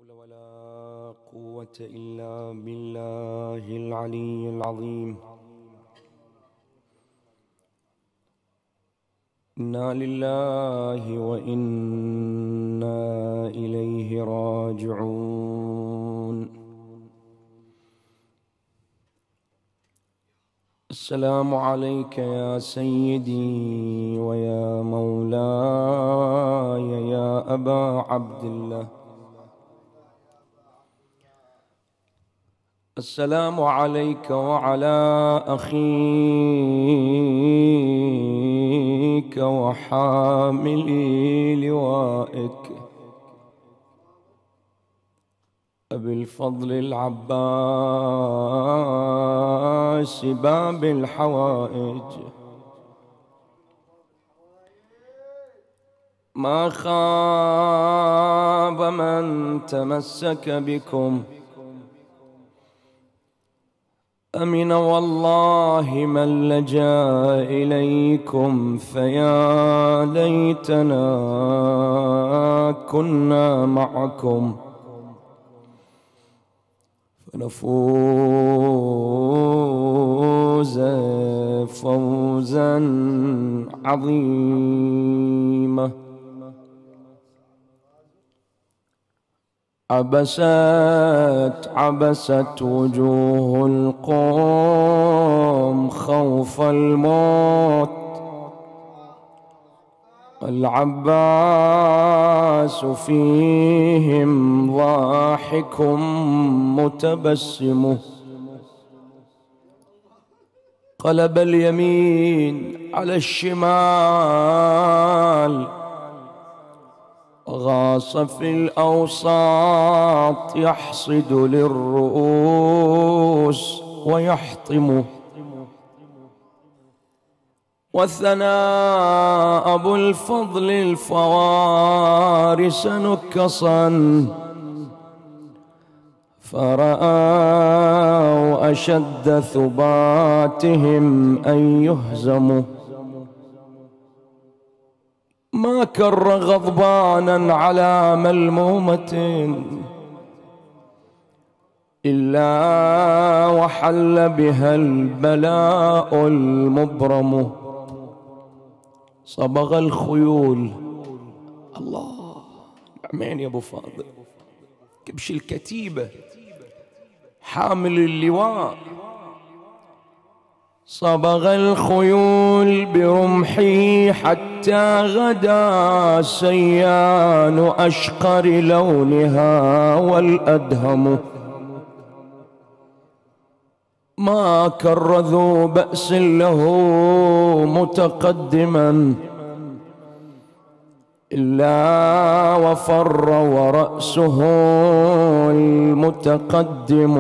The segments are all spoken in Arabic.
حول ولا قوة إلا بالله العلي العظيم. إنا لله وإنا إليه راجعون. السلام عليك يا سيدي ويا مولاي يا أبا عبد الله. السلام عليك وعلى أخيك وحاملي لوائك أبي الفضل العباس باب الحوائج. ما خاب من تمسك بكم، أمن والله من لجأ إليكم، فيا ليتنا كنا معكم فنفوز فوزا عظيما. عبست وجوه القوم خوف الموت، العباس فيهم ضاحك متبسم. قلب اليمين على الشمال، غاص في الأوساط يحصد للرؤوس ويحطم. والثناء أبو الفضل الفوارس نكصا، فرأوا أشد ثباتهم أن يهزموا. ما كر غضبانا على ملمومة إلا وحل بها البلاء المبرم. صبغ الخيول، الله نعمين يا ابو فاضل، كبش الكتيبة حامل اللواء. صبغ الخيول برمحه حتى غدا سيان أشقر لونها والأدهم. ما كر ذو بأس له متقدما إلا وفر ورأسه المتقدم.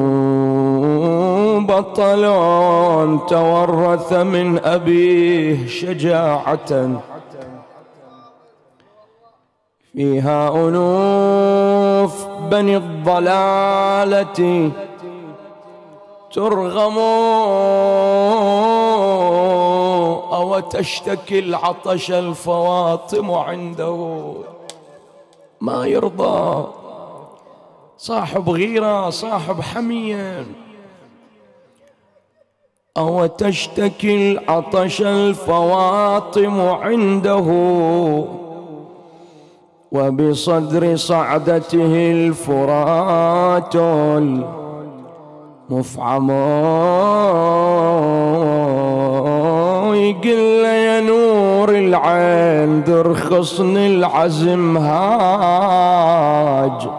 بطل تورث من أبيه شجاعة، فيها أنوف بني الضلالة ترغم. أو تشتكي العطش الفواطم عنده، ما يرضى، صاحب غيرة صاحب حمية. أو تشتكي العطش الفواطم عنده، وبصدر صعدته الفرات مفعم. يقل يا نور العين درخصن العزم هاج،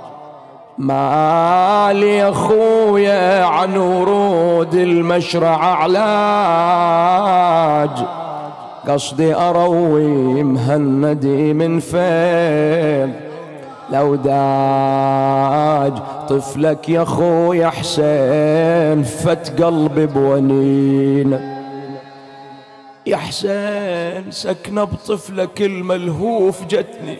مالي يا خويا عن ورود المشرع علاج. قصدي أروي مهندي من فين لو داج. طفلك يا خويا حسين فت قلبي بونين. يا حسين سكنة بطفلك الملهوف جتني،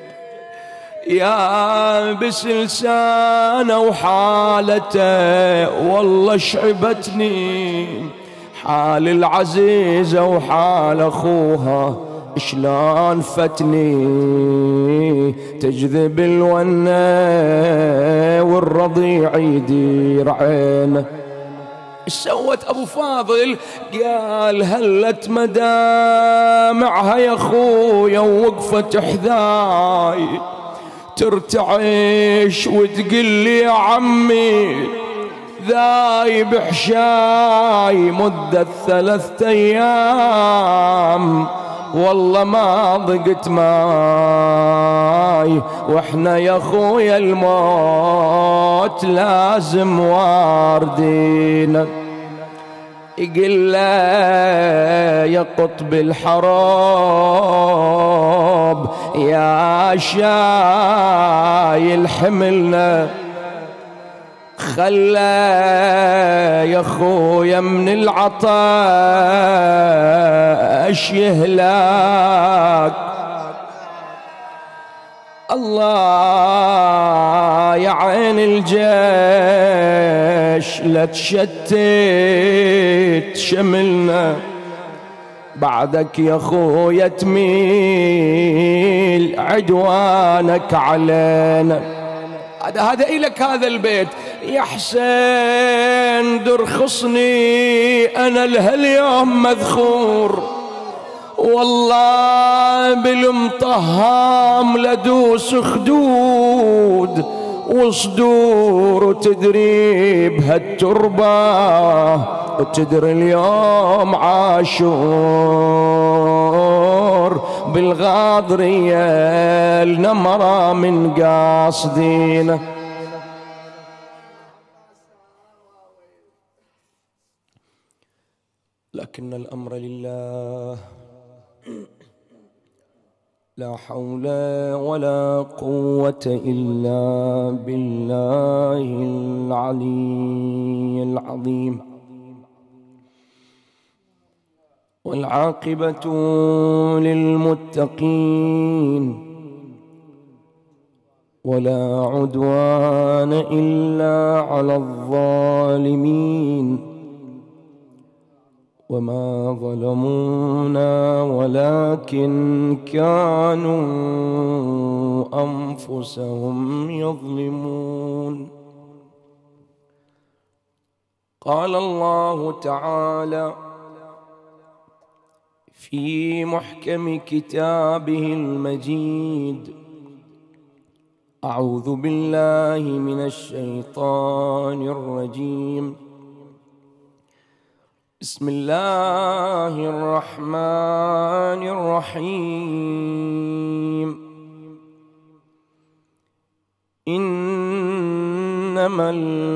يا بس لسانه وحالته والله شعبتني. حال العزيزة وحال أخوها شلون فتني تجذب الونة والرضيع يدير عينه. ايش سوت ابو فاضل؟ قال هلت مدامعها يا خويا ووقفت حذاي ترتعش وتقل لي يا عمي ذايب حشاي مدة 3 أيام والله ما ضقت ماي واحنا يا خويا الموت لازم واردينا. يقول له يا قطب الحراب يا شايل حملنا خلى يا خويا من العطاش يهلاك. الله يا عين الجيش لا تشتت شملنا بعدك يا خويا تميل عدوانك علينا. هذا إلك هذا البيت يا حسين درخصني أنا لهاليوم مذخور والله بالمطهام لدوس خدود وصدور وتدري بهالتربة وتدري اليوم عاشور بالغاضرية النمرة من قاصدينه. لكن الأمر لله لا حول ولا قوة إلا بالله العلي العظيم. والعاقبة للمتقين ولا عدوان إلا على الظالمين. وما ظلمونا ولكن كانوا أنفسهم يظلمون. قال الله تعالى في محكم كتابه المجيد أعوذ بالله من الشيطان الرجيم بسم الله الرحمن الرحيم. إنما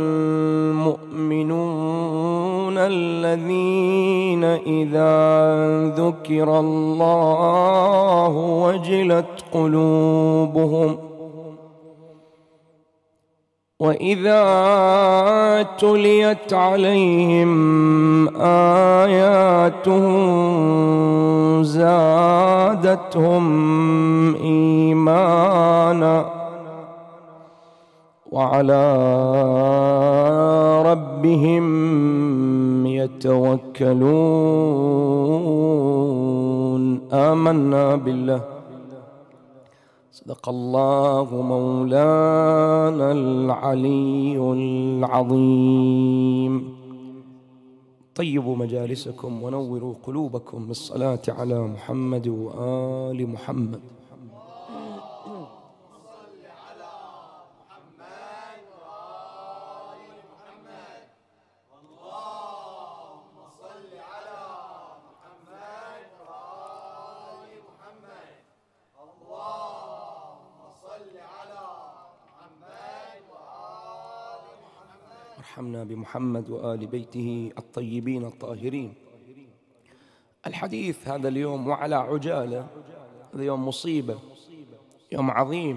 المؤمنون الذين إذا ذكر الله وجلت قلوبهم وإذا تليت عليهم آياته زادتهم إيمانا وعلى ربهم يتوكلون. آمنا بالله صدق الله مولانا العلي العظيم. طيبوا مجالسكم ونوروا قلوبكم بالصلاة على محمد وآل محمد. ارحمنا بمحمد وآل بيته الطيبين الطاهرين. الحديث هذا اليوم وعلى عجالة، هذا يوم مصيبة، يوم عظيم،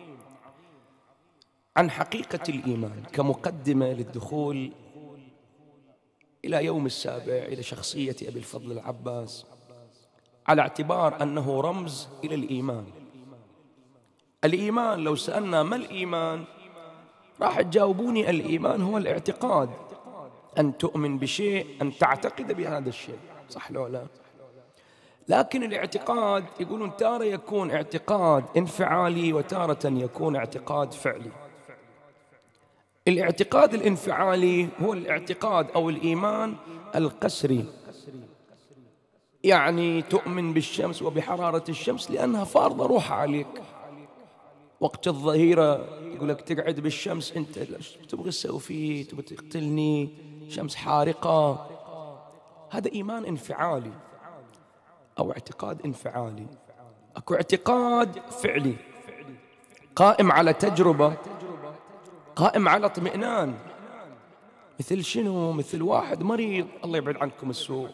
عن حقيقة الإيمان كمقدمة للدخول إلى يوم السابع إلى شخصية أبي الفضل العباس، على اعتبار أنه رمز إلى الإيمان. الإيمان لو سألنا ما الإيمان راح تجاوبوني الإيمان هو الاعتقاد، أن تؤمن بشيء، أن تعتقد بهذا الشيء، صح لو لا؟ لكن الاعتقاد يقولون تارة يكون اعتقاد انفعالي وتارة يكون اعتقاد فعلي. الاعتقاد الانفعالي هو الاعتقاد أو الإيمان القسري، يعني تؤمن بالشمس وبحرارة الشمس لأنها فارضة روح عليك. وقت الظهيرة يقول لك تقعد بالشمس، أنت تبغى تسوي فيه؟ تبغى تقتلني؟ شمس حارقة. هذا إيمان انفعالي أو اعتقاد انفعالي. أكو اعتقاد فعلي قائم على تجربة، قائم على اطمئنان. مثل شنو؟ مثل واحد مريض، الله يبعد عنكم السوء،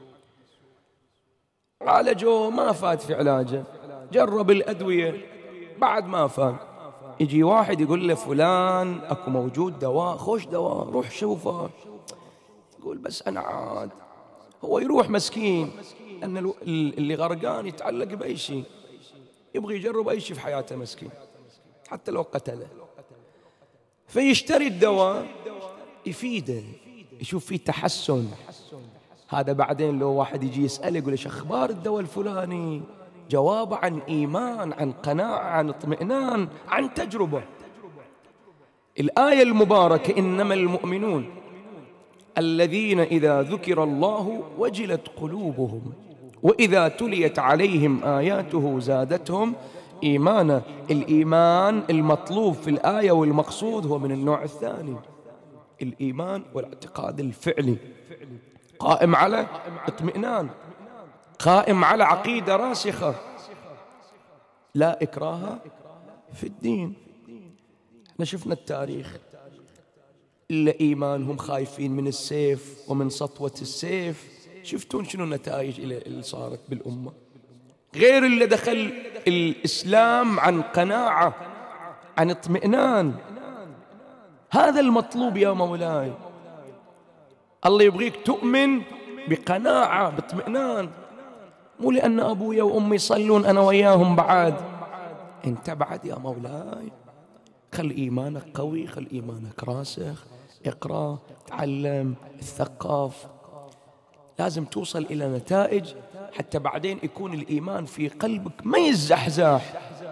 عالجوه ما فات في علاجه، جرب الأدوية بعد ما فات، يجي واحد يقول له فلان أكو موجود دواء، خوش دواء، روح شوفه. يقول بس أنا عاد. هو يروح مسكين، أن اللي غرقان يتعلق بأي شيء، يبغي يجرب أي شيء في حياته مسكين حتى لو قتله، فيشتري الدواء يفيده، يشوف فيه تحسن. هذا بعدين لو واحد يجي يسأله يقول ايش أخبار الدواء الفلاني، جواب عن إيمان، عن قناعة، عن اطمئنان، عن تجربة. الآية المباركة إنما المؤمنون الذين إذا ذكر الله وجلت قلوبهم وإذا تليت عليهم آياته زادتهم إيمانا. الإيمان المطلوب في الآية والمقصود هو من النوع الثاني، الإيمان والاعتقاد الفعلي، قائم على اطمئنان، قائم على عقيدة راسخة، لا إكراه في الدين. احنا شفنا التاريخ، إلا إيمانهم خايفين من السيف ومن سطوة السيف. شفتون شنو النتائج اللي صارت بالأمة؟ غير اللي دخل الإسلام عن قناعة، عن اطمئنان. هذا المطلوب يا مولاي. الله يبغيك تؤمن بقناعة، باطمئنان، مو لأن أبويا وأمي يصلون أنا وياهم بعد. أنت بعد يا مولاي، خل إيمانك قوي، خل إيمانك راسخ، اقرأ، تعلم، اتثقف. لازم توصل إلى نتائج حتى بعدين يكون الإيمان في قلبك ما يزحزح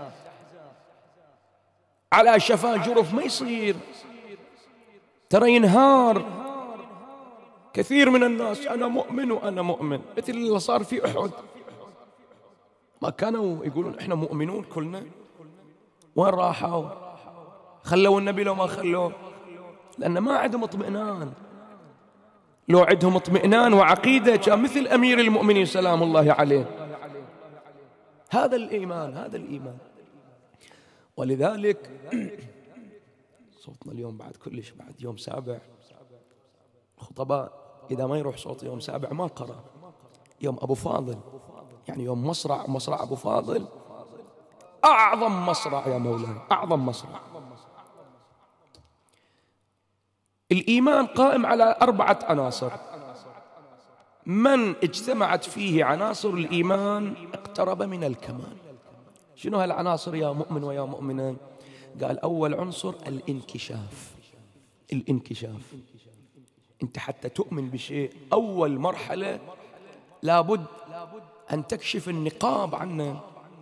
على شفا جرف، ما يصير، ترى ينهار. كثير من الناس أنا مؤمن وأنا مؤمن، مثل اللي صار في أحد. ما كانوا يقولون إحنا مؤمنون كلنا؟ وين راحوا؟ خلوا النبي لو ما خلوه؟ لأن ما عندهم اطمئنان. لو عندهم اطمئنان وعقيدة كان مثل أمير المؤمنين سلام الله عليه. هذا الإيمان، هذا الإيمان. ولذلك صوتنا اليوم بعد كلش، بعد يوم سابع، الخطباء إذا ما يروح صوت يوم سابع ما قرأ. يوم أبو فاضل، يعني يوم مصرع أبو فاضل، أعظم مصرع يا مولاي، أعظم مصرع. الإيمان قائم على 4 عناصر، من اجتمعت فيه عناصر الإيمان اقترب من الكمال. شنو هالعناصر يا مؤمن ويا مؤمنة؟ قال أول عنصر الانكشاف. الانكشاف، أنت حتى تؤمن بشيء أول مرحلة لابد أن تكشف النقاب عنه،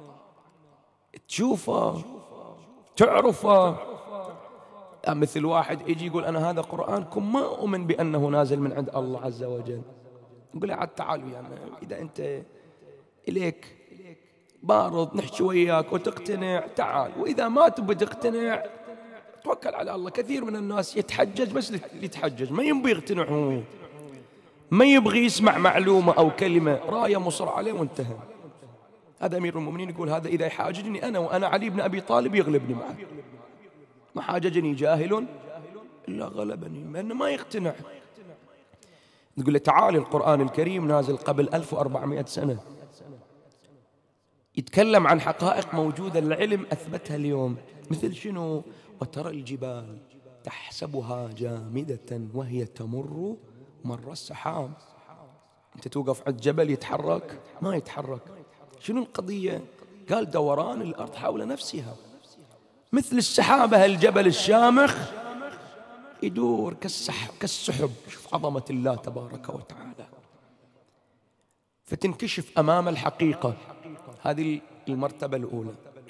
تشوفه، تعرفه. مثل واحد يجي يقول أنا هذا قرآنكم ما أؤمن بأنه نازل من عند الله عز وجل. نقول له عاد تعالوا يعني إذا أنت إليك بارض نحكي وياك وتقتنع تعال، وإذا ما تبي تقتنع توكل على الله. كثير من الناس يتحجج بس يتحجج، ما يبغي يقتنع، هو ما يبغي يسمع معلومة أو كلمة، راية مصر عليه وانتهى. هذا أمير المؤمنين يقول هذا إذا يحاججني أنا وأنا علي بن أبي طالب يغلبني معه، ما حاججني جاهل إلا غلبني، لأنه ما يقتنع. تقول له تعالي القرآن الكريم نازل قبل 1400 سنة، يتكلم عن حقائق موجودة، العلم أثبتها اليوم. مثل شنو؟ وترى الجبال تحسبها جامدة وهي تمر مر السحاب. أنت توقف عند جبل يتحرك؟ ما يتحرك. شنو القضية؟ قال دوران الأرض حول نفسها، مثل السحابة، الجبل الشامخ يدور كالسحب. شوف عظمة الله تبارك وتعالى. فتنكشف أمام الحقيقة. هذه المرتبة الأولى.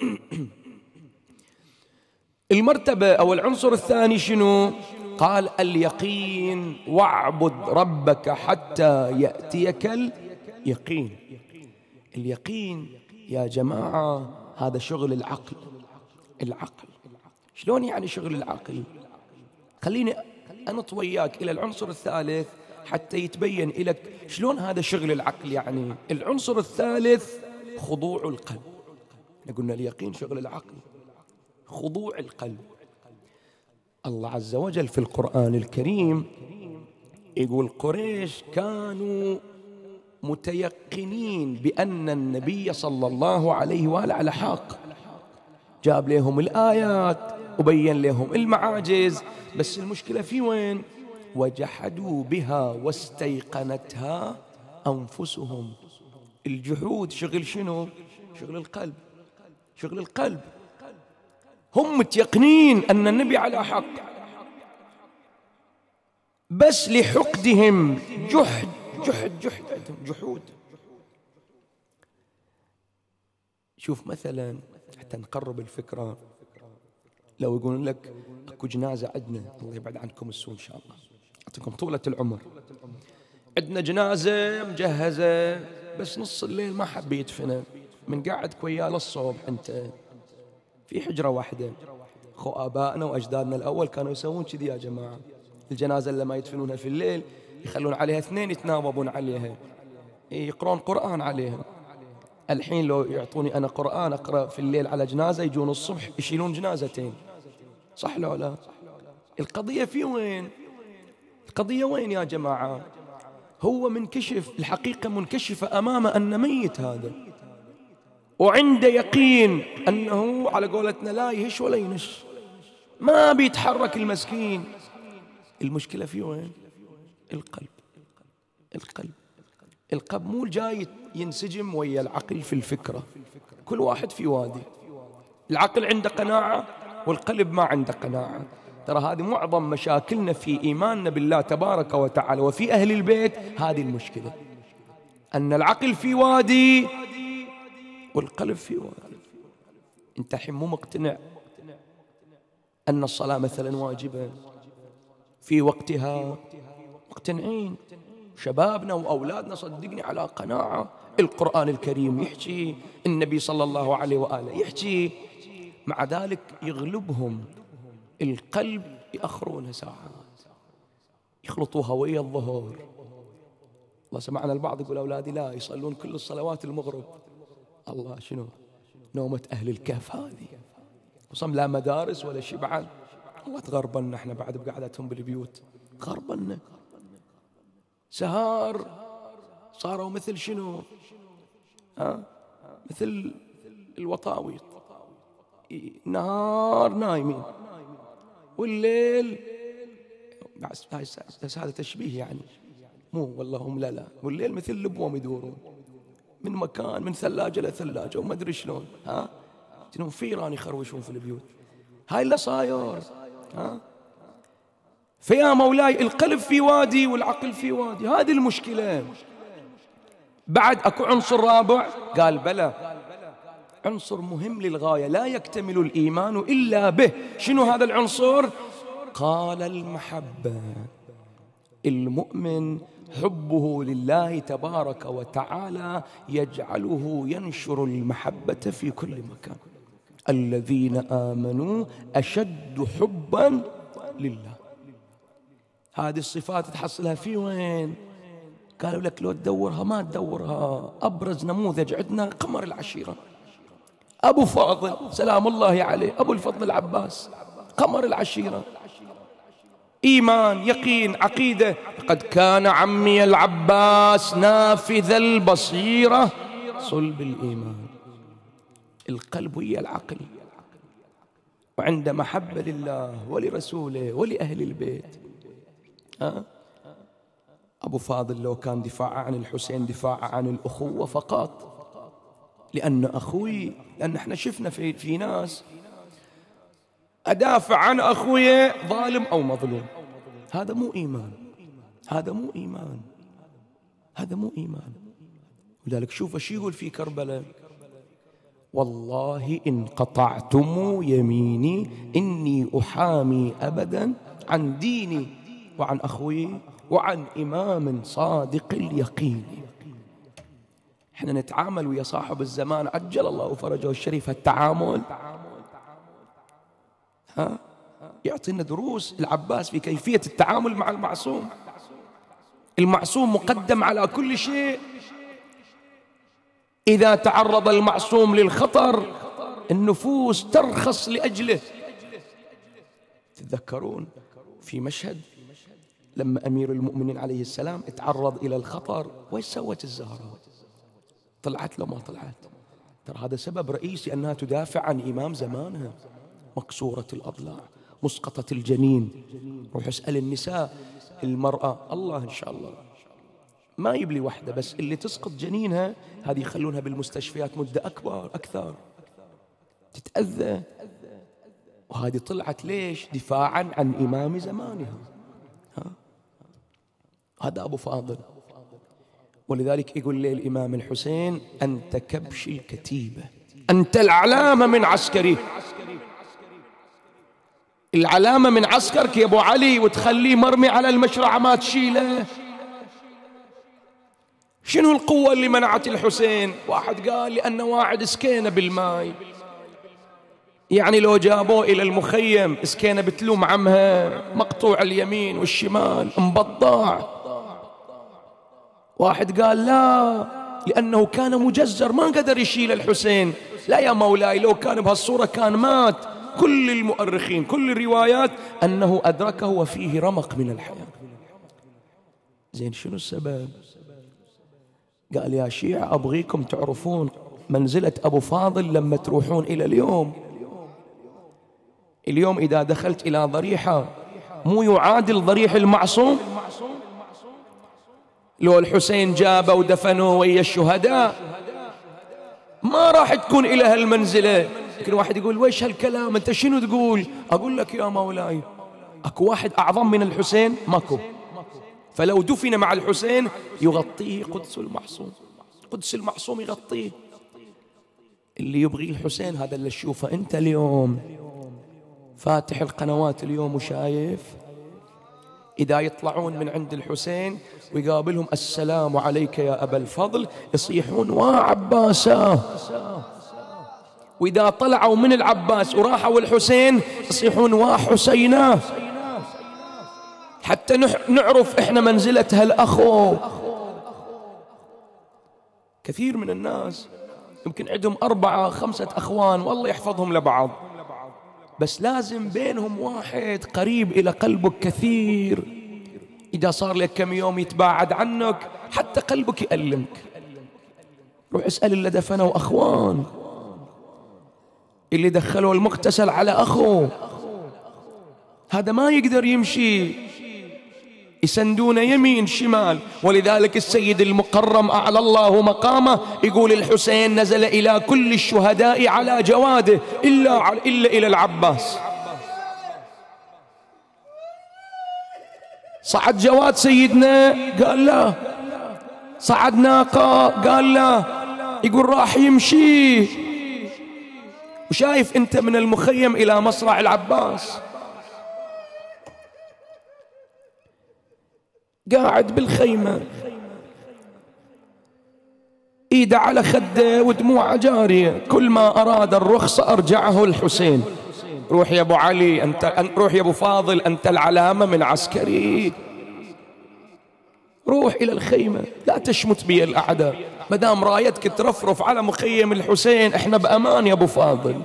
المرتبة أو العنصر الثاني شنو؟ قال اليقين، واعبد ربك حتى يأتيك اليقين. اليقين يا جماعة هذا شغل العقل. العقل شلون يعني شغل العقل؟ خليني أنط وياك إلى العنصر الثالث حتى يتبين لك شلون هذا شغل العقل. يعني العنصر الثالث خضوع القلب. قلنا اليقين شغل العقل، خضوع القلب. الله عز وجل في القرآن الكريم يقول قريش كانوا متيقنين بأن النبي صلى الله عليه وآله على حق، جاب لهم الآيات وبين لهم المعاجز، بس المشكلة في وين؟ وجحدوا بها واستيقنتها أنفسهم. الجحود شغل شنو؟ شغل القلب. شغل القلب. هم متيقنين أن النبي على حق، بس لحقدهم جحد عندهم جحود. شوف مثلا حتى نقرب الفكرة، لو يقولون لك اكو جنازة عندنا، الله يبعد عنكم السوء إن شاء الله، يعطيكم طولة العمر، عندنا جنازة مجهزة بس نص الليل ما حب يدفنه، من قاعدك وياه للصبح أنت في حجرة واحدة. خو آبائنا وأجدادنا الأول كانوا يسوون كذي يا جماعة. الجنازة اللي ما يدفنونها في الليل يخلون عليها اثنين يتناوبون عليها، يقرون قرآن عليها. الحين لو يعطوني أنا قرآن أقرأ في الليل على جنازة، يجون الصبح يشيلون جنازتين. صح لو لا؟ القضية في وين؟ القضية وين يا جماعة؟ هو منكشف، الحقيقة منكشفة أمامه أن ميت هذا، وعنده يقين أنه على قولتنا لا يهش ولا ينش، ما بيتحرك المسكين. المشكلة في وين؟ القلب. القلب. القلب مو جاي ينسجم ويا العقل في الفكرة، كل واحد في وادي. العقل عنده قناعة والقلب ما عنده قناعة. ترى هذه معظم مشاكلنا في إيماننا بالله تبارك وتعالى وفي أهل البيت. هذه المشكلة، أن العقل في وادي والقلب في وادي. أنت الحين مو مقتنع أن الصلاة مثلا واجبة في وقتها، مقتنعين شبابنا وأولادنا صدقني على قناعة. القرآن الكريم يحكي، النبي صلى الله عليه وآله يحكي، مع ذلك يغلبهم القلب، يأخرونها ساعات، يخلطوها ويا الظهر. الله سمعنا البعض يقول أولادي لا يصلون كل الصلوات المغرب. الله شنو نومة أهل الكهف هذه، وصم لا مدارس ولا شيء بعد. الله تغربنا احنا بعد بقعدتهم بالبيوت، غربنا سهار، صاروا مثل شنو؟ مثل الوطاوي، نهار نايمين والليل بس هذا تشبيه يعني، مو والله هم لا والليل مثل البوم يدورون من مكان، من ثلاجة لثلاجة وما أدري شلون، شنو فيران يخروشون في البيوت. هاي اللي صاير. فيا مولاي القلب في وادي والعقل في وادي، هذه المشكلة. بعد أكو عنصر رابع، قال بلى، عنصر مهم للغاية لا يكتمل الإيمان إلا به. شنو هذا العنصر؟ قال المحبة. المؤمن حبه لله تبارك وتعالى يجعله ينشر المحبة في كل مكان. الذين آمنوا أشد حبا لله. هذه الصفات تحصلها في وين؟ قالوا لك لو تدورها ما تدورها. أبرز نموذج عندنا قمر العشيرة، أبو فاضل سلام الله عليه، أبو الفضل العباس، قمر العشيرة. إيمان، يقين، عقيدة. قد كان عمي العباس نافذ البصيرة صلب الإيمان. القلب ويا العقل، وعنده محبة لله ولرسوله ولأهل البيت. أبو فاضل لو كان دفاع عن الحسين دفاع عن الأخوة فقط، لأن أخوي، لأن احنا شفنا في ناس أدافع عن أخوي ظالم أو مظلوم. هذا مو إيمان، هذا مو إيمان، هذا مو إيمان. ولذلك شوف ايش يقول في كربلاء: والله إن قطعتم يميني إني أحامي أبدا عن ديني وعن أخوي وعن إمام صادق اليقين. احنا نتعامل ويا صاحب الزمان عجل الله فرجه الشريف. هالتعامل يعطينا دروس العباس في كيفية التعامل مع المعصوم. المعصوم مقدم على كل شيء. إذا تعرض المعصوم للخطر النفوس ترخص لأجله. تتذكرون في مشهد لما أمير المؤمنين عليه السلام اتعرض إلى الخطر، وإيش سوت الزهراء؟ طلعت له ما طلعت؟ ترى هذا سبب رئيسي أنها تدافع عن إمام زمانها. مكسورة الأضلاع، مسقطة الجنين. روح اسأل النساء، المرأة الله إن شاء الله ما يبلي وحدة، بس اللي تسقط جنينها هذه يخلونها بالمستشفيات مدة أكثر تتأذى. وهذه طلعت ليش؟ دفاعا عن إمام زمانها. هذا أبو فاضل. ولذلك يقول لي الإمام الحسين: أنت كبش الكتيبة، أنت العلامة من عسكري. العلامة من عسكرك يا أبو علي، وتخليه مرمي على المشرعة ما تشيله. شنو القوة اللي منعت الحسين؟ واحد قال لأن واعد سكينة بالماء، يعني لو جابوه إلى المخيم سكينة بتلوم عمها، مقطوع اليمين والشمال مبضع. واحد قال لا، لأنه كان مجزر ما قدر يشيل الحسين. لا يا مولاي، لو كان بهالصورة كان مات. كل المؤرخين كل الروايات أنه أدركه وفيه رمق من الحياة. زين شنو السبب؟ قال يا شيعة أبغيكم تعرفون منزلة أبو فاضل لما تروحون إلى اليوم إذا دخلت إلى ضريحة مو يعادل ضريح المعصوم. لو الحسين جابه ودفنوه ويا الشهداء ما راح تكون إلى هالمنزلة. لكن واحد يقول ويش هالكلام، أنت شنو تقول؟ أقول لك يا مولاي أكو واحد أعظم من الحسين؟ ماكو. فلو دفن مع الحسين يغطيه قدس المعصوم، قدس المعصوم يغطيه. اللي يبغي الحسين هذا اللي تشوفه أنت اليوم فاتح القنوات اليوم وشايف إذا يطلعون من عند الحسين ويقابلهم السلام عليك يا أبا الفضل يصيحون وعباسا، وإذا طلعوا من العباس وراحوا الحسين يصيحون وحسينا، حتى نعرف إحنا منزلة هالأخو. كثير من الناس يمكن عندهم 4 5 أخوان والله يحفظهم لبعض، بس لازم بينهم واحد قريب إلى قلبك كثير. إذا صار لك كم يوم يتباعد عنك حتى قلبك يألمك. روح اسأل اللي دفنوا أخوان، اللي دخلوا المغتسل على أخوه، هذا ما يقدر يمشي، يسندون يمين شمال. ولذلك السيد المقرم أعلى الله مقامه يقول الحسين نزل إلى كل الشهداء على جواده إلا إلى العباس. صعد جواد سيدنا قال لا، صعد ناقة قال لا، يقول راح يمشي. وشايف أنت من المخيم إلى مصرع العباس قاعد بالخيمة ايده على خده ودموعه جارية. كل ما أراد الرخصة أرجعه الحسين: روح يا أبو علي أنت، روح يا أبو فاضل أنت العلامة من عسكري، روح إلى الخيمة لا تشمت بي الأعداء، مدام رايتك ترفرف على مخيم الحسين احنا بأمان يا أبو فاضل.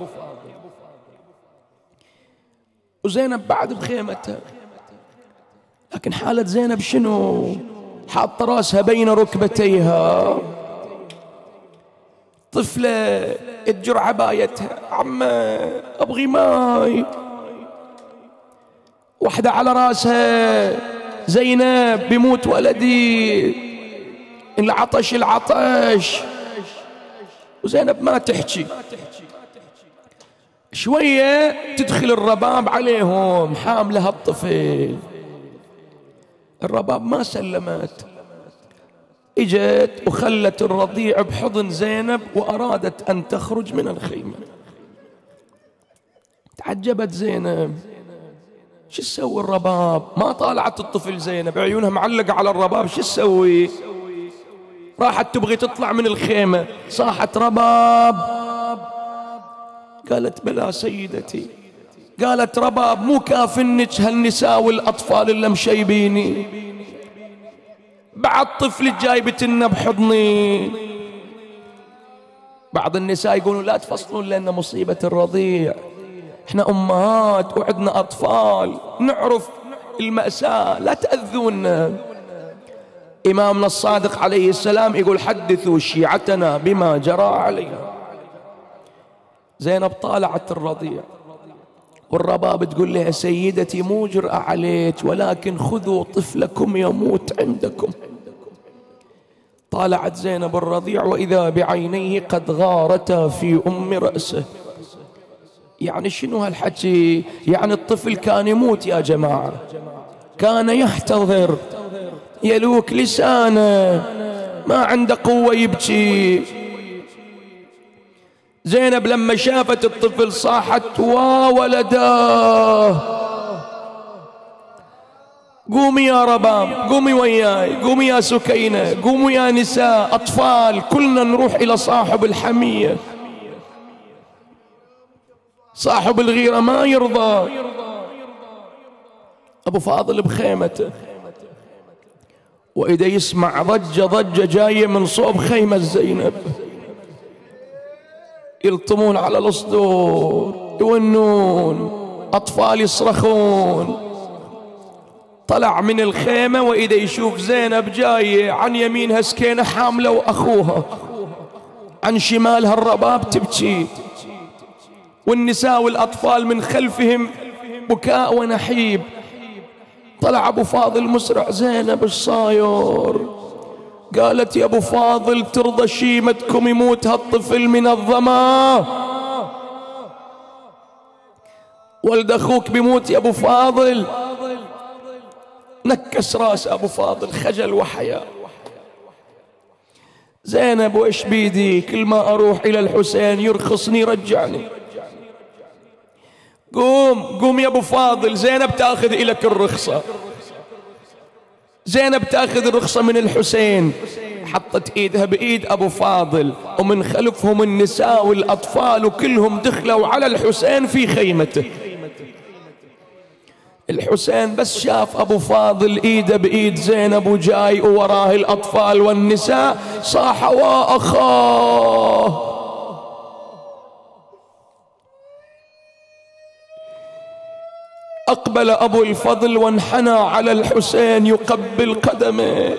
وزينب بعد بخيمتها، لكن حالة زينب شنو؟ حاطة راسها بين ركبتيها، طفلة تجر عبايتها: عمّ أبغي ماي. واحدة على راسها: زينب بيموت ولدي، العطش العطش. وزينب ما تحكي. شوية تدخل الرباب عليهم حاملة الطفل. الرباب ما سلمت، اجت وخلت الرضيع بحضن زينب وأرادت أن تخرج من الخيمة. تعجبت زينب، شو تسوي الرباب؟ ما طالعت الطفل زينب، عيونها معلقة على الرباب، شو تسوي؟ راحت تبغي تطلع من الخيمة، صاحت رباب. قالت بلى سيدتي. قالت رباب مو كافنك هالنساء والأطفال اللي مشيبيني، بعد طفل جايبتنا بحضني. بعض النساء يقولون لا تفصلون لأن مصيبة الرضيع، احنا أمهات وعندنا أطفال نعرف المأساة، لا تأذونا. إمامنا الصادق عليه السلام يقول حدثوا شيعتنا بما جرى عليها. زينب طالعت الرضيع والرباب تقول لها سيدتي مو جرأة عليك، ولكن خذوا طفلكم يموت عندكم. طالعت زينب الرضيع وإذا بعينيه قد غارتا في أم رأسه. يعني شنو هالحكي؟ يعني الطفل كان يموت يا جماعة، كان يحتضر يلوك لسانه، ما عنده قوة يبكي. زينب لما شافت الطفل صاحت وولداه. قومي يا رباب، قومي وياي، قومي يا سكينة، قوموا يا نساء أطفال، كلنا نروح إلى صاحب الحمية. صاحب الغيرة ما يرضى. أبو فاضل بخيمته وإذا يسمع ضجة جاية من صوب خيمة زينب، يلطمون على الأسطور، يونون، أطفال يصرخون. طلع من الخيمة وإذا يشوف زينب جاية، عن يمينها سكينة حاملة وأخوها، عن شمالها الرباب تبكي، والنساء والأطفال من خلفهم بكاء ونحيب. طلع أبو فاضل مسرع، زينب ايش صاير؟ قالت يا أبو فاضل ترضى شيمتكم يموت هالطفل من الظما؟ ولد أخوك بيموت يا أبو فاضل. نكس راس أبو فاضل خجل وحياء. زينب وإيش بيدي؟ كل ما أروح إلى الحسين يرخصني يرجعني. قوم يا أبو فاضل، زينب تأخذ إليك الرخصة، زينب تأخذ الرخصة من الحسين. حطت إيدها بإيد أبو فاضل ومن خلفهم النساء والأطفال وكلهم دخلوا على الحسين في خيمته. الحسين بس شاف أبو فاضل إيده بإيد زينب وجاي ووراه الأطفال والنساء، صاح وأخاه. أقبل أبو الفضل وانحنى على الحسين يقبل قدمه.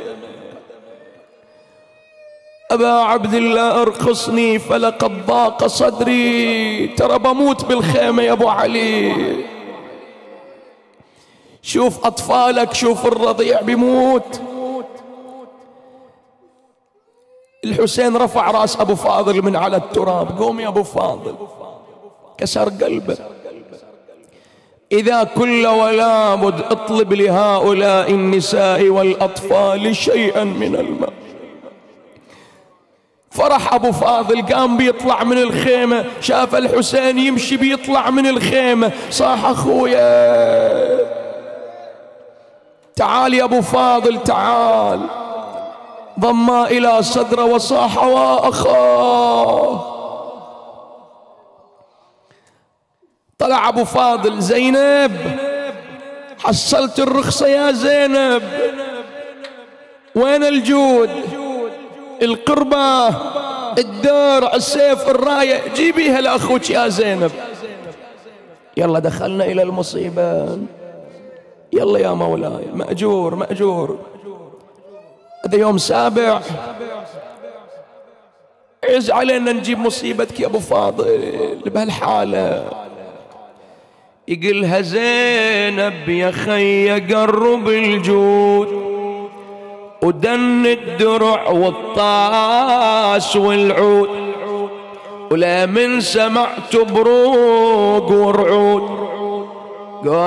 أبا عبد الله ارخصني فلقد ضاق صدري، ترى بموت بالخيمة يا أبو علي. شوف أطفالك، شوف الرضيع بيموت. الحسين رفع رأس أبو فاضل من على التراب. قوم يا أبو فاضل، كسر قلبه. إذا كل ولا بد اطلب لهؤلاء النساء والأطفال شيئا من الماء. فرح أبو فاضل، قام بيطلع من الخيمة، شاف الحسين يمشي بيطلع من الخيمة، صاح أخويا تعال يا أبو فاضل تعال. ضما إلى صدره وصاح وأخاه. طلع أبو فاضل، زينب حصلت الرخصة يا زينب؟ وين الجود؟ القربة، الدرع، السيف، الراية، جيبيها لأخوك يا زينب. يلا دخلنا إلى المصيبة. يلا يا مولاي، مأجور مأجور. هذا يوم سابع، عز علينا نجيب مصيبتك يا أبو فاضل بهالحالة. يقلها زينب يا خي قرب الجود، ودن الدرع والطاس والعود، ولا من سمعت بروق ورعود.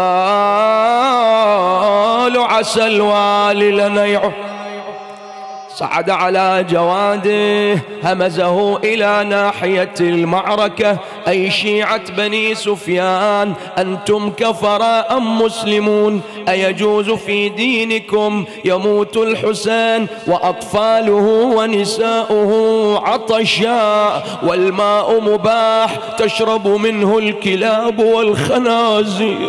قالوا عسى الوالي لنا يعود. صعد على جواده همزه إلى ناحية المعركة: أي شيعة بني سفيان، أنتم كفراء أم مسلمون؟ أيجوز في دينكم يموت الحسين وأطفاله ونساؤه عطشا والماء مباح تشرب منه الكلاب والخنازير؟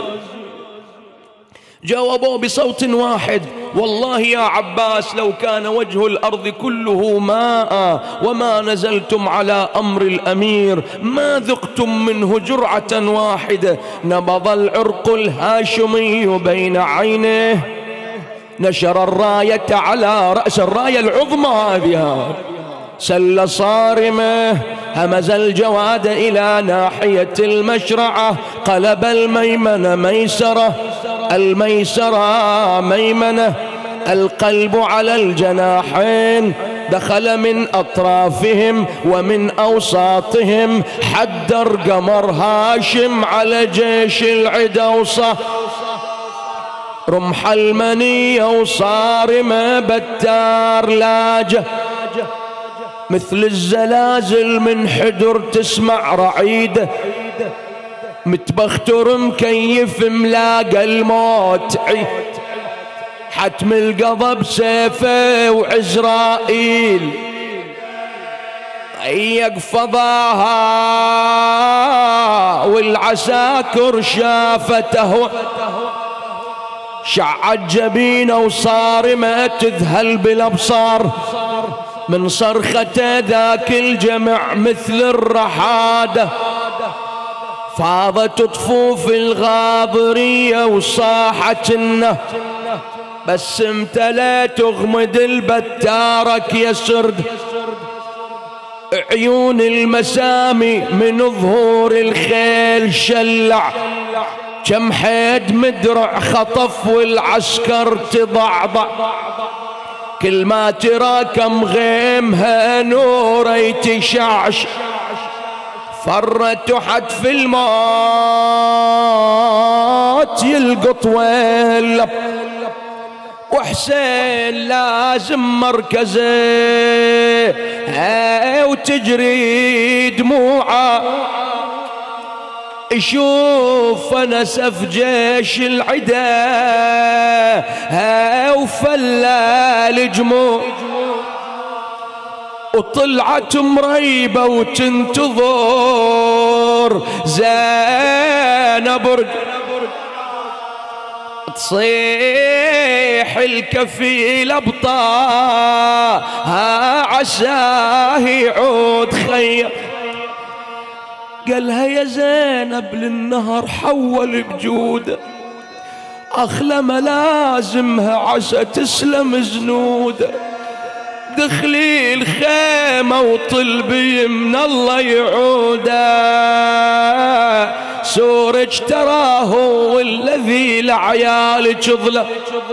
جاوبوا بصوت واحد: والله يا عباس لو كان وجه الأرض كله ماء وما نزلتم على أمر الأمير ما ذقتم منه جرعة واحدة. نبض العرق الهاشمي بين عينيه، نشر الراية على رأس، الراية العظمى هذه، سل صارمه، همز الجواد إلى ناحية المشرعة، قلب الميمنة ميسرة، الميسرة ميمنة، القلب على الجناحين، دخل من أطرافهم ومن أوساطهم، حدر قمر هاشم على جيش العدوصة، رمح المنية وصارمة بتار لاجه، مثل الزلازل من حدر تسمع رعيده، متبختر مكيف ملاقى الموت، حتم القضب سيفه وعزرائيل يقفضاها والعساكر شافته، شعت جبينه وصارمه تذهل بالابصار، من صرخته ذاك الجمع مثل الرحاده، فاضت طفوف الغاضريه وصاحت النه، بس امتلأت تغمد البتارك يسرد، عيون المسامي من ظهور الخيل شلع، كم حيد مدرع خطف والعسكر تضعضع، كل ما تراكم غيمها نور يتشعش، فرت حد في الموت يلقط ويلب، وحسين لازم مركزه وتجري دموعه، يشوف نسف جيش العدا وفلال جموع، وطلعت مريبة وتنتظر زينب، تصيح الكفيل ابطاه عساه يعود خير، قالها يا زينب للنهر حول بجوده، اخلى ملازمها عسى تسلم زنوده، دخلي الخيمة وطلبي من الله يعوده، سورج تراه والذي لعيالك ظلم،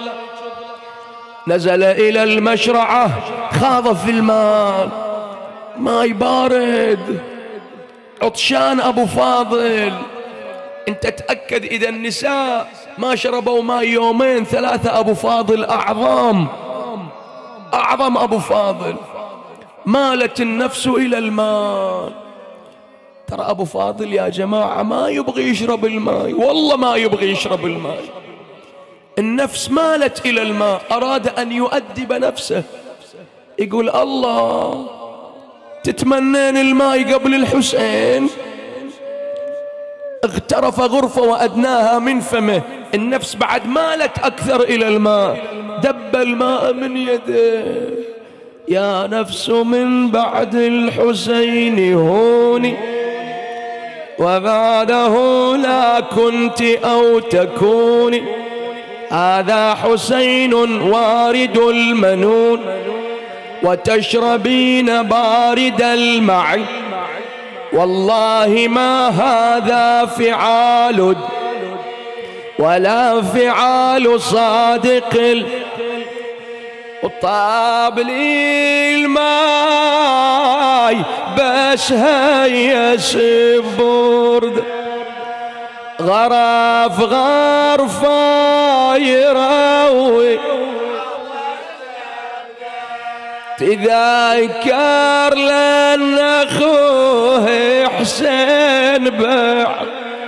نزل إلى المشرعة خاض في الماء، ماي بارد، عطشان أبو فاضل، انت تأكد إذا النساء ما شربوا ماء يومين ثلاثة أبو فاضل أعظم أبو فاضل، مالت النفس إلى الماء. ترى أبو فاضل يا جماعة ما يبغي يشرب الماء، والله ما يبغي يشرب الماء، النفس مالت إلى الماء، أراد أن يؤدب نفسه، يقول الله تتمنين الماء قبل الحسين؟ اغترف غرفة وأدناها من فمه، النفس بعد مالت أكثر إلى الماء، دب الماء من يده، يا نفس من بعد الحسين هوني، وبعده لا كنت أو تكوني، هذا حسين وارد المنون، وتشربين بارد المعي، والله ما هذا فعال ولا فعال صادق، وطاب لي الماي بس هيس برد، غرف غرفة يروي تذكر لأن أخوه حسين بعد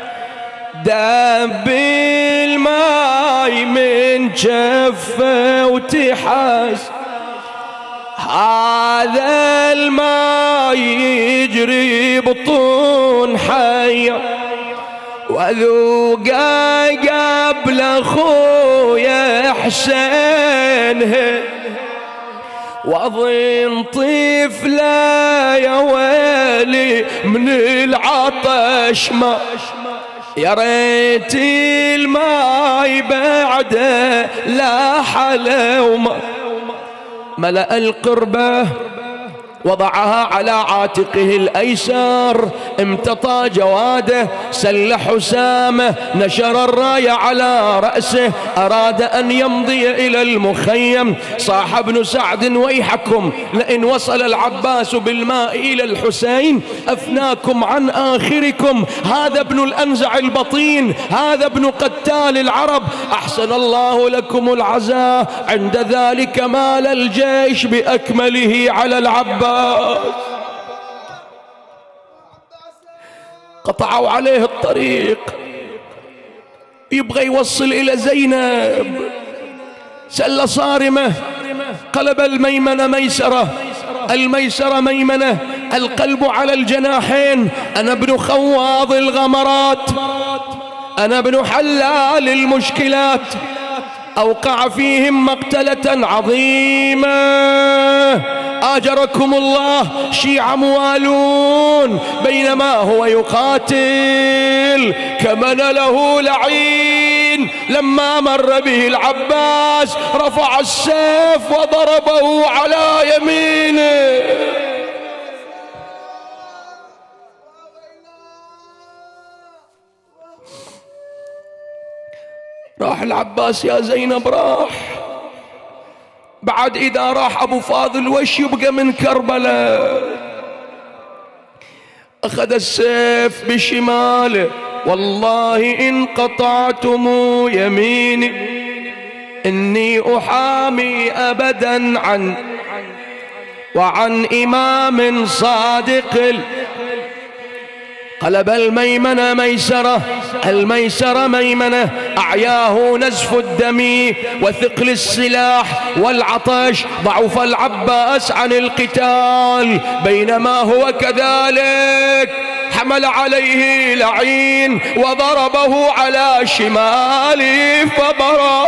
دب الماي من جفه وتحس هذا الماي يجري بطون حية وذوقه قبل أخويا حسين وأظن طفلة يا ويلي من العطش ما يا ريت الماي بعده لا حلا وما ملأ القربة وضعها على عاتقه الأيسر امتطى جواده سل حسامه نشر الراية على رأسه أراد أن يمضي إلى المخيم صاح ابن سعد ويحكم لئن وصل العباس بالماء إلى الحسين أفناكم عن آخركم هذا ابن الأنزع البطين هذا ابن قتال العرب أحسن الله لكم العزاء عند ذلك مال الجيش بأكمله على العباس قطعوا عليه الطريق يبغى يوصل إلى زينب سل صارمة قلب الميمنة ميسرة الميسرة ميمنة القلب على الجناحين أنا ابن خواض الغمرات أنا ابن حلال المشكلات أوقع فيهم مقتلة عظيمة آجركم الله شيعة موالون بينما هو يقاتل كمن له لعين لما مر به العباس رفع السيف وضربه على يمينه راح العباس يا زينب راح بعد إذا راح أبو فاضل وش يبقى من كربلاء أخذ السيف بشماله والله إن قطعتم يميني إني أحامي أبدا وعن إمام صادق قلب الميمنة ميسرة الميسرة ميمنة أعياه نزف الدم وثقل السلاح والعطش ضعف العباس عن القتال بينما هو كذلك حمل عليه لعين وضربه على شماله فبرأ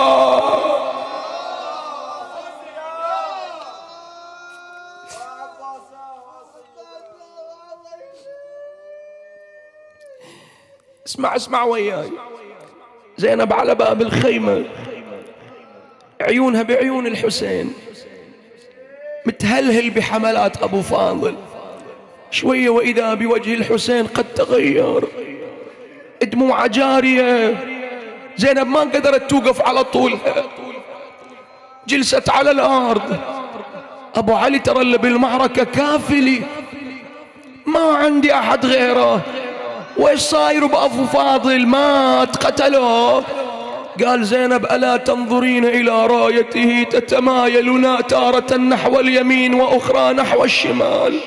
اسمع وياي زينب على باب الخيمة عيونها بعيون الحسين متهلهل بحملات أبو فاضل شوية وإذا بوجه الحسين قد تغير دموع جارية زينب ما قدرت توقف على طولها جلست على الأرض أبو علي ترى اللي بالمعركة كافلي ما عندي أحد غيره وإيش صاير بأبو فاضل مات قتلوه قال زينب ألا تنظرين إلى رايته تتمايلنا تارة نحو اليمين وأخرى نحو الشمال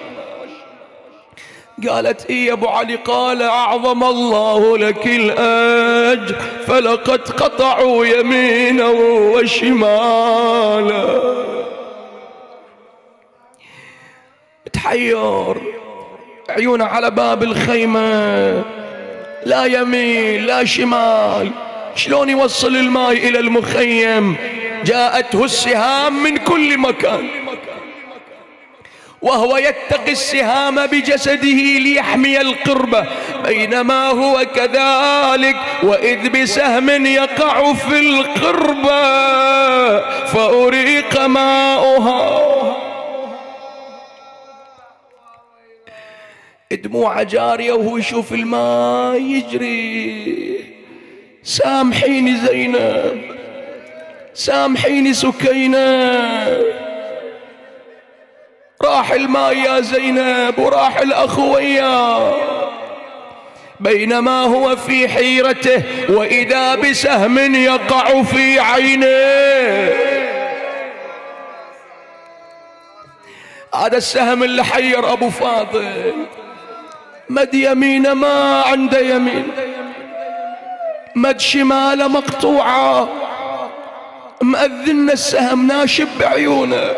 قالت إيه أبو علي قال أعظم الله لك الأجر فلقد قطعوا يمينه وشماله تحير عيونه على باب الخيمة لا يمين لا شمال شلون يوصل الماء إلى المخيم جاءته السهام من كل مكان وهو يتقي السهام بجسده ليحمي القربة بينما هو كذلك وإذ بسهم يقع في القربة فأريق ماؤها دموع جارية وهو يشوف الماء يجري سامحيني زينب سامحيني سكينة راح الماء يا زينب وراح الأخ وياه بينما هو في حيرته وإذا بسهم يقع في عينه هذا السهم اللي حير أبو فاضل، مد يمينه ما عنده يمين، مد شماله مقطوعة، مأذن السهم ناشب بعيونه.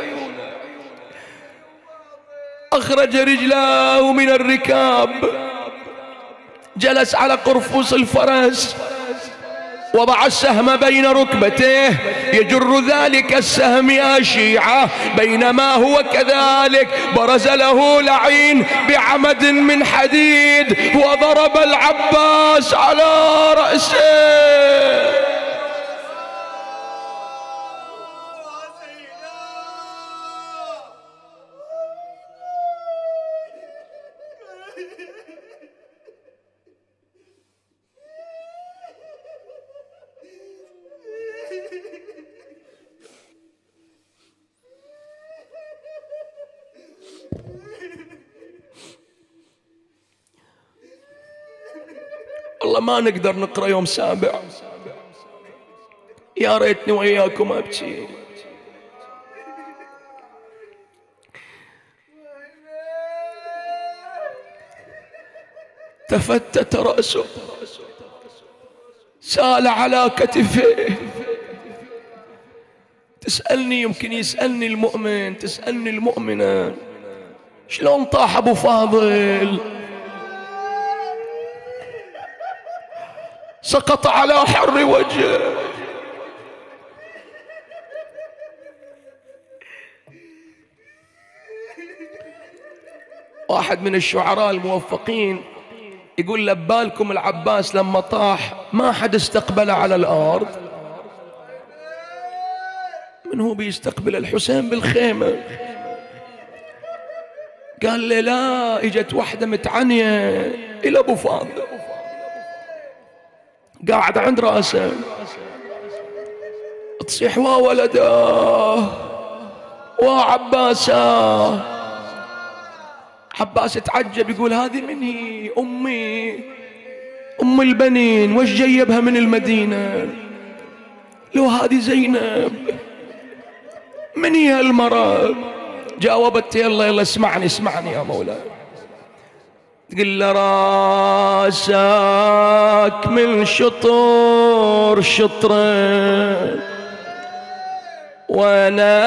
أخرج رجله من الركاب، جلس على قرفوس الفرس، وضع السهم بين ركبتيه، يجر ذلك السهم يا شيعة. بينما هو كذلك برز له لعين بعمد من حديد وضرب العباس على رأسه. والله ما نقدر نقرأ يوم سابع، يا ريتني وإياكم أبكي. تفتت رأسه، سال على كتفيه. تسألني، يمكن يسألني المؤمن، تسألني المؤمنة، شلون طاح أبو فاضل؟ سقط على حر وجهه. واحد من الشعراء الموفقين يقول لبالكم العباس لما طاح ما حد استقبله على الأرض، من هو بيستقبل الحسين بالخيمة؟ قال لي لا، اجت واحدة متعنية إلى أبو فاضل قاعد عند رأسه تصيح وا ولده وعباسه. عباس تعجب يقول هذه من هي؟ أمي، أم البنين، وش جيبها من المدينة؟ لو هذه زينب. من هي هالمرأة؟ جاوبت يلا يلا اسمعني اسمعني يا مولاي. تقول له راسك من شطر شطرين، وانا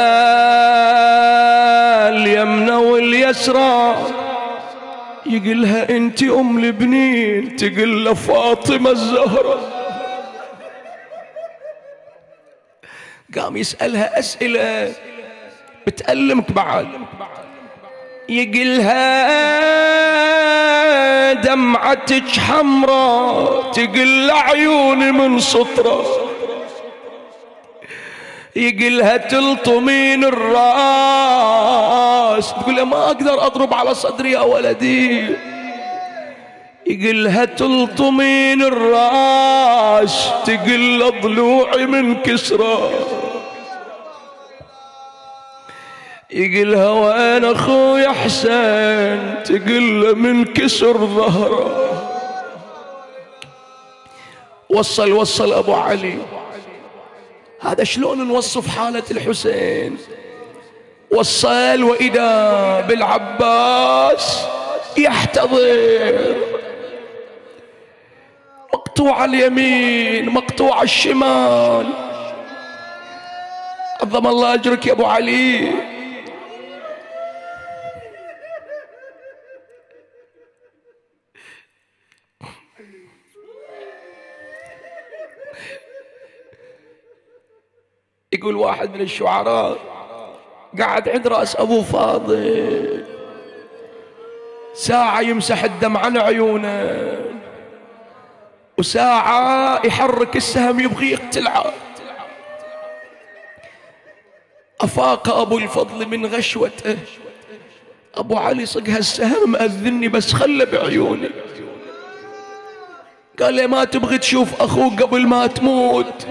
اليمنى واليسرى. يقولها انت ام البنين، تقول له فاطمة الزهراء. قام يسألها أسئلة بتألمك بعد. يقولها دمعتك حمراء، تقول له عيوني من سطرة. يقولها تلطمين الراس، تقول له ما اقدر اضرب على صدري يا ولدي. يقولها تلطمين الراس، تقول له ضلوعي من كسرة. يقولها وين اخويا حسين، تقول له من كسر ظهره. وصل ابو علي. هذا شلون نوصف حالة الحسين؟ وصل وإذا بالعباس يحتضر، مقطوع اليمين مقطوع الشمال. عظم الله أجرك يا أبو علي. يقول واحد من الشعراء قعد عند رأس أبو فاضل ساعة يمسح الدم عن عيونه، وساعة يحرك السهم يبغي يقتلعه. أفاق أبو الفضل من غشوته. أبو علي صقها السهم مأذني بس خلى بعيوني. قال لي ما تبغي تشوف أخوك قبل ما تموت؟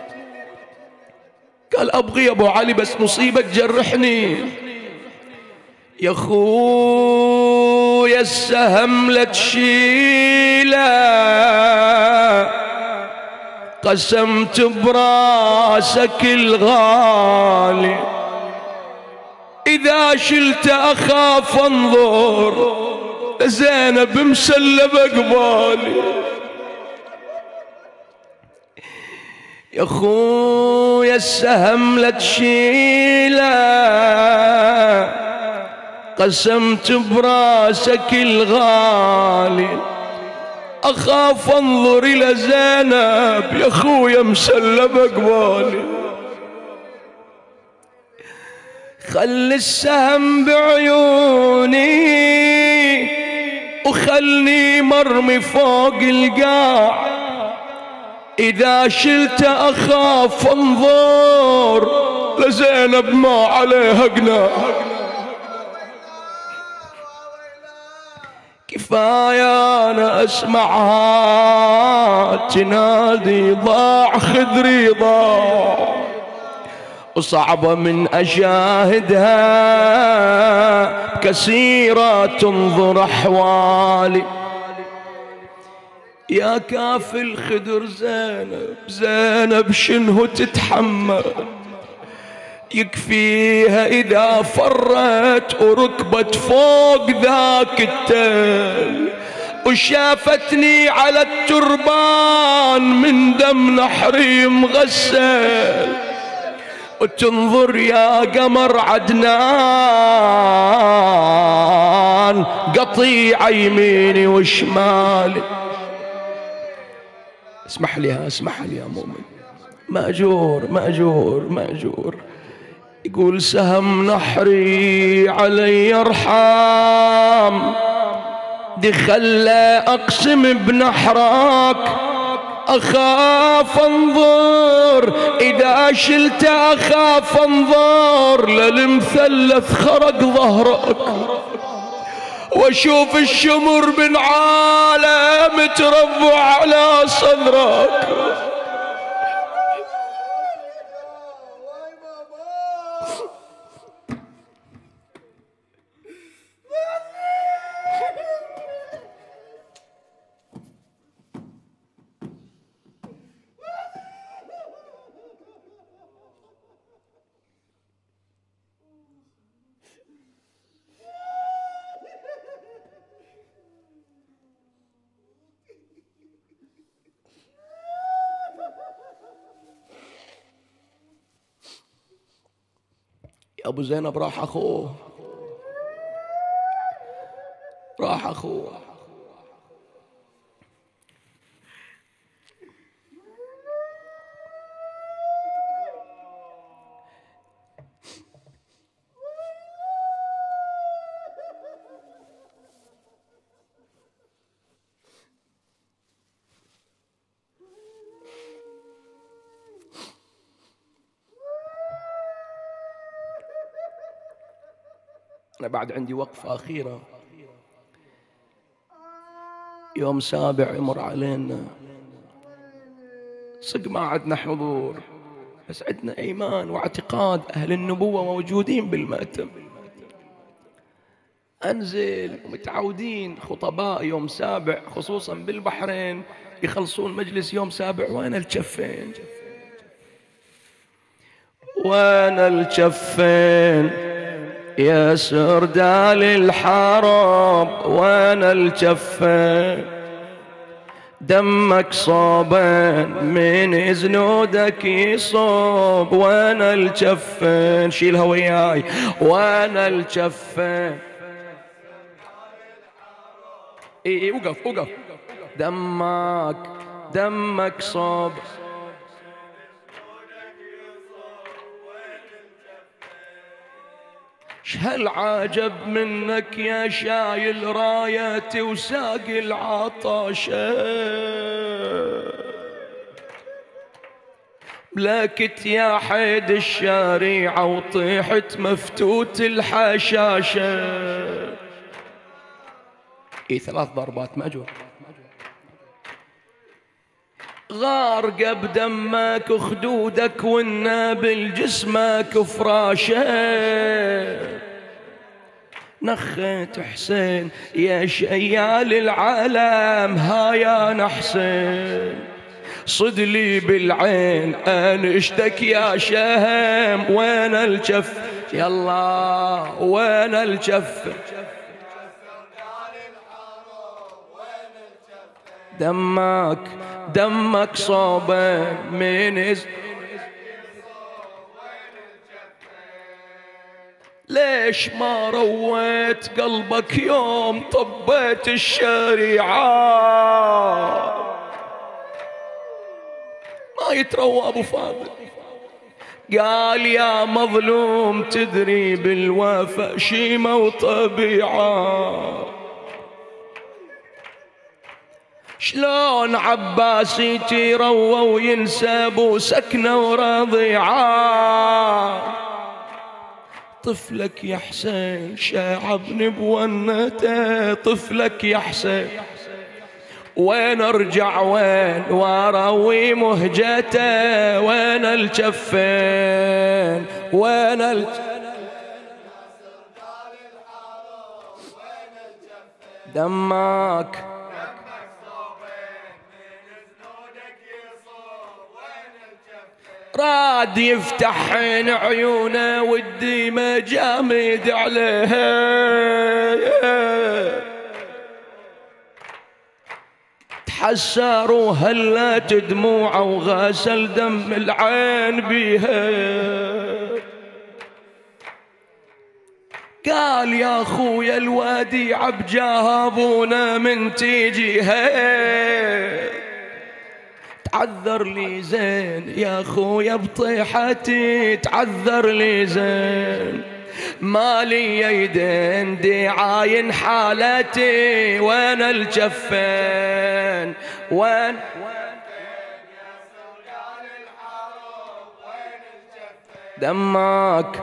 قال أبغي يا أبو علي بس مصيبة تجرحني. يا خويا السهم لا تشيله، قسمت براسك الغالي. إذا شلت أخاف أنظر زينب مسلبة قبالي. يا خويا السهم لا تشيله قسمت براسك الغالي. أخاف أنظر إلى زينب يا خويا مسلبة قبالي. خلي السهم بعيوني وخلني مرمي فوق القاع. إذا شلت أخاف انظر لزينب ما عليها قناع. كفاية أنا أسمعها تنادي ضاع خذري ضاع، وصعبة من أشاهدها كثيرة تنظر أحوالي. يا كافي الخدر زينب زينب شنو تتحمل، يكفيها إذا فرت وركبت فوق ذاك التل وشافتني على التربان من دم نحري مغسل، وتنظر يا قمر عدنان قطيع يميني وشمالي. اسمح لي يا مؤمن، مأجور مأجور مأجور. يقول سهم نحري علي ارحم، دي خلى اقسم بنحرك اخاف انظر. اذا شلت اخاف انظر للمثلث خرق ظهرك، واشوف الشمر بن عالم تربع على صدرك. يا أبو زينب راح أخوه، راح أخوه. أنا بعد عندي وقفة أخيرة. يوم 7 يمر علينا، صدق ما عندنا حضور بس عندنا إيمان واعتقاد أهل النبوة موجودين بالمأتم. أنزل ومتعودين خطباء يوم 7 خصوصا بالبحرين يخلصون مجلس يوم 7 وين الجفين، وين الجفين يا سردال الحرب، وين الجفين دمك صوبين من زنودك يصوب، وين الجفين شيلها وياي، وين الجفين. اي وقف وقف. دمك صوب هالعجب منك يا شايل رايتي وساقي العطاشة، بلاكت يا حيد الشريعة وطيحت مفتوت الحشاشة. 3 ضربات مأجور. غارقة بدمك وخدودك والنابل جسمك فراشه، نخيت حسين يا شيال العالم هايا حسين، صدلي بالعين انشتك يا شهم، وين الجف يلا وين الجفة دمك صوبه من ليش ما رويت قلبك يوم طبيت الشريعة؟ ما يتروى أبو فاضل قال يا مظلوم تدري بالوفا شيمة وطبيعة. شلون عباسي روى وينسبوا سكنة ورضيعة؟ طفلك يا حسين شاعبني بونته، طفلك يا حسين وين ارجع وين واروي مهجته؟ وين الجفين وين دمك راد يفتح عيونه والديمة جامد عليها، تحسروا هلات دموعه وغسل دم العين بيها. قال يا خويا الوديعة بجاه ابونا من تيجيها، تعذر لي زين يا خويا بطيحتي، تعذر لي زين مالي يدين دعاين حالتي. وين الجفين وين دمك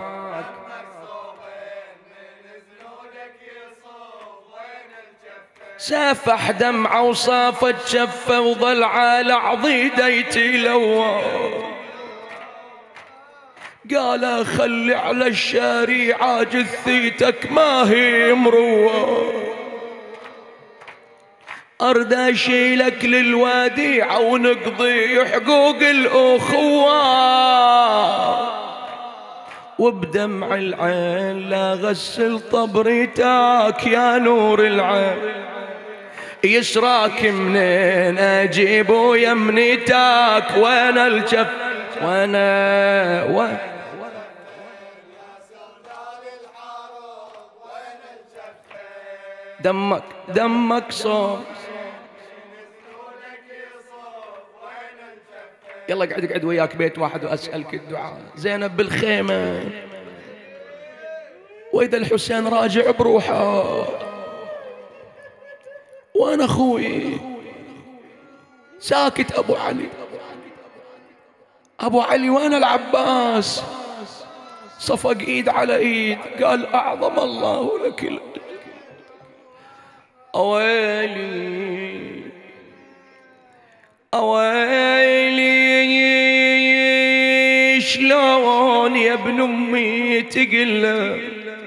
سافح دمعه وصافت شفه وظل على عضيديتي لوى. قال خلي على الشريعة جثيتك ما هي مروة، أرد أشيلك للوديعة ونقضي حقوق الأخوة. وبدمع العين لا غسل طبريتك يا نور العين، يسراك منين أجيبه يمنيتك؟ وين الجف وين دمك صوب. يلا اقعد وياك بيت واحد وأسألك الدعاء. زينب بالخيمة وإذا الحسين راجع بروحه، وأنا أخوي ساكت. أبو علي وأنا العباس صفق إيد على إيد قال أعظم الله لك أويلي شلون يا ابن أمي تقل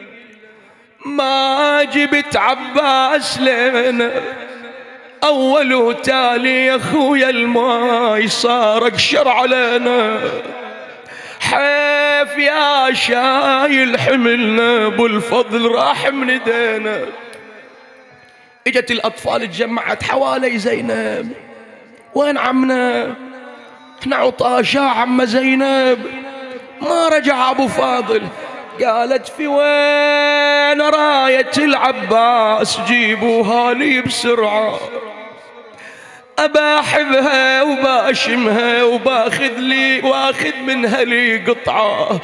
ما جبت عباس لنا أول وتالي يا أخويا الماي صار أقشر علينا. حيف يا شايل حملنا أبو الفضل راح من ايدينا. اجت الأطفال اتجمعت حوالي زينب. وين عمنا؟ احنا عطاشا عم زينب. ما رجع أبو فاضل. قالت في وين راية العباس جيبوها لي بسرعة، أباحبها وباشمها وباخذ لي واخذ منها لي قطعة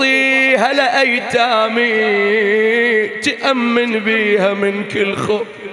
وبعطيها لأيتامي تأمن بيها من كل خوف.